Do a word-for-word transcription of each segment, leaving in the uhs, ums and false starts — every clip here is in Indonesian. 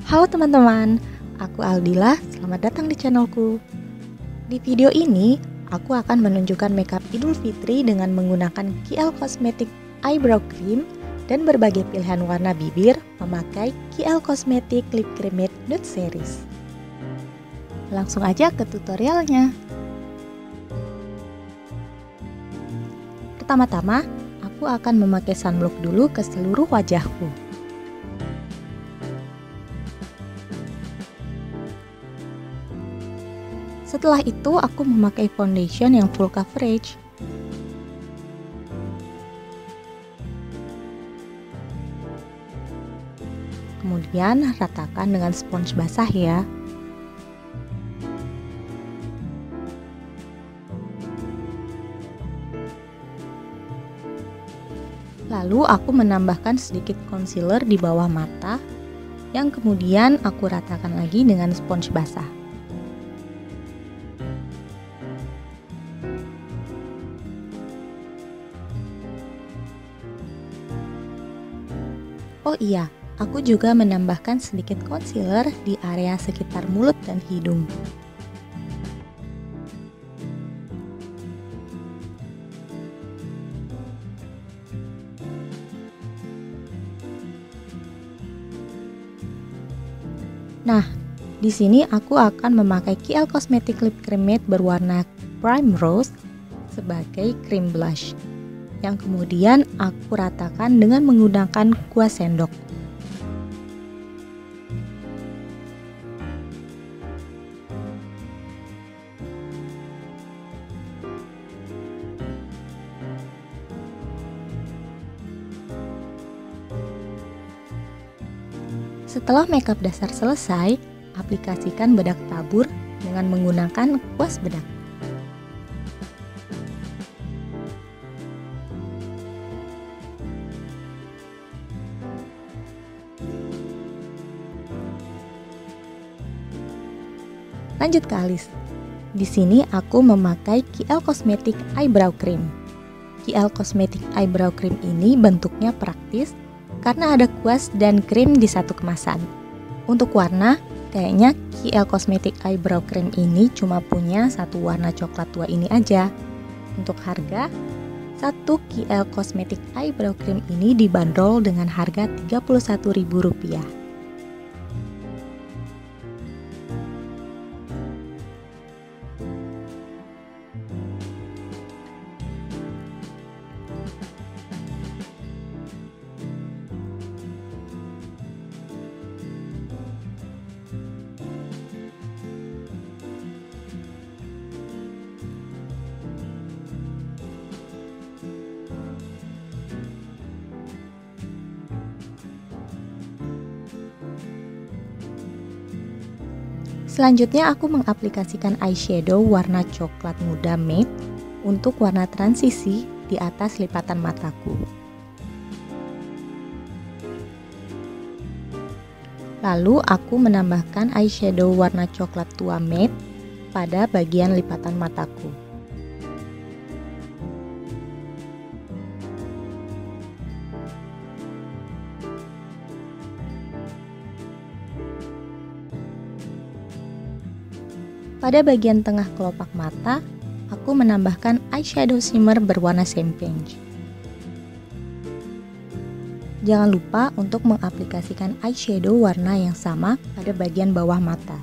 Halo teman-teman, aku Aldila, selamat datang di channelku. Di video ini, aku akan menunjukkan makeup Idul Fitri dengan menggunakan K L Cosmetics Eyebrow Cream dan berbagai pilihan warna bibir memakai K L Cosmetics Lip Cream Matte Nude Series. Langsung aja ke tutorialnya. Pertama-tama, aku akan memakai sunblock dulu ke seluruh wajahku. Setelah itu aku memakai foundation yang full coverage. Kemudian ratakan dengan spons basah ya. Lalu aku menambahkan sedikit concealer di bawah mata yang kemudian aku ratakan lagi dengan spons basah. Oh iya, aku juga menambahkan sedikit concealer di area sekitar mulut dan hidung. Nah, di sini aku akan memakai K L Cosmetics Lip Cream Matte berwarna Prime Rose sebagai cream blush, yang kemudian aku ratakan dengan menggunakan kuas sendok. Setelah makeup dasar selesai, aplikasikan bedak tabur dengan menggunakan kuas bedak. Lanjut ke alis. Di sini aku memakai K L Cosmetics Eyebrow Cream. K L Cosmetics Eyebrow Cream ini bentuknya praktis karena ada kuas dan krim di satu kemasan. Untuk warna, kayaknya K L Cosmetics Eyebrow Cream ini cuma punya satu warna coklat tua ini aja. Untuk harga, satu K L Cosmetics Eyebrow Cream ini dibanderol dengan harga tiga puluh satu ribu rupiah. Selanjutnya aku mengaplikasikan eyeshadow warna coklat muda matte untuk warna transisi di atas lipatan mataku. Lalu aku menambahkan eyeshadow warna coklat tua matte pada bagian lipatan mataku. Pada bagian tengah kelopak mata, aku menambahkan eyeshadow shimmer berwarna champagne. Jangan lupa untuk mengaplikasikan eyeshadow warna yang sama pada bagian bawah mata.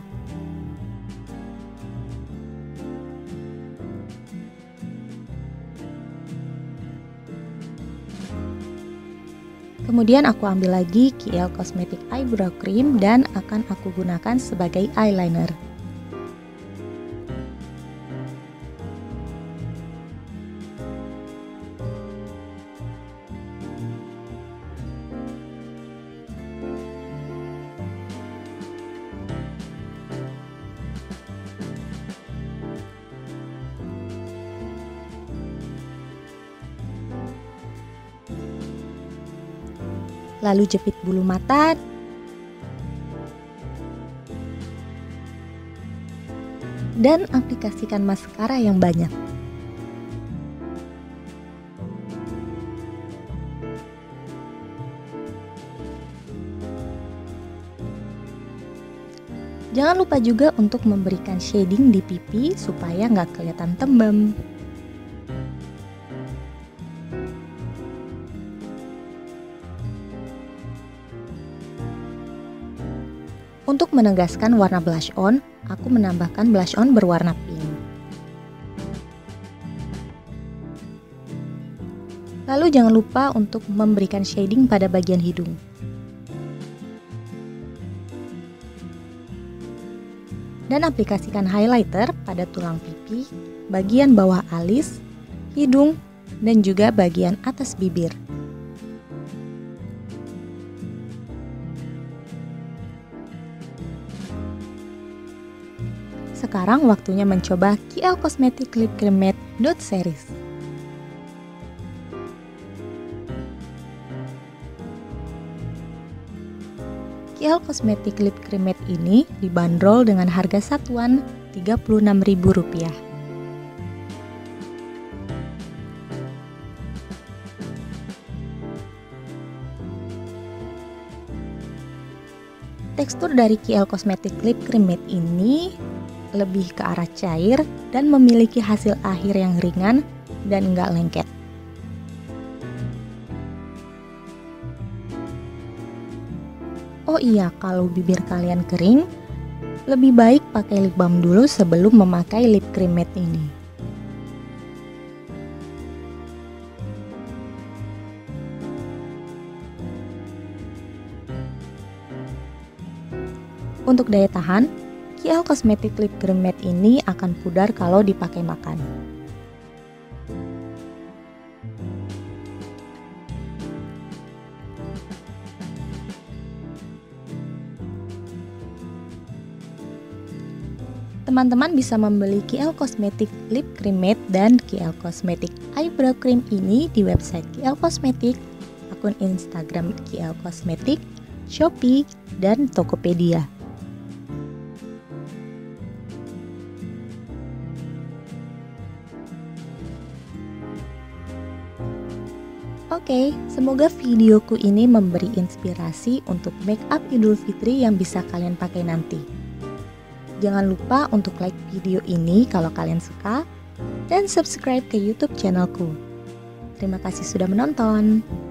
Kemudian aku ambil lagi K L Cosmetics Eyebrow Cream dan akan aku gunakan sebagai eyeliner. Lalu jepit bulu mata dan aplikasikan maskara yang banyak. Jangan lupa juga untuk memberikan shading di pipi supaya nggak kelihatan tembem. Untuk menegaskan warna blush on, aku menambahkan blush on berwarna pink. Lalu jangan lupa untuk memberikan shading pada bagian hidung. Dan aplikasikan highlighter pada tulang pipi, bagian bawah alis, hidung, dan juga bagian atas bibir. Sekarang waktunya mencoba K L Cosmetics Lip Cream Matte Nude Series. K L Cosmetics Lip Cream Matte ini dibanderol dengan harga satuan tiga puluh enam ribu rupiah. Tekstur dari K L Cosmetics Lip Cream Matte ini lebih ke arah cair dan memiliki hasil akhir yang ringan dan enggak lengket. Oh iya, kalau bibir kalian kering, lebih baik pakai lip balm dulu sebelum memakai lip cream matte ini. Untuk daya tahan, K L Cosmetics Lip Cream Matte ini akan pudar kalau dipakai makan. Teman-teman bisa membeli K L Cosmetics Lip Cream Matte dan K L Cosmetics Eyebrow Cream ini di website K L Cosmetics, akun Instagram K L Cosmetics, Shopee, dan Tokopedia. Oke, semoga videoku ini memberi inspirasi untuk make up Idul Fitri yang bisa kalian pakai nanti. Jangan lupa untuk like video ini kalau kalian suka dan subscribe ke YouTube channelku. Terima kasih sudah menonton.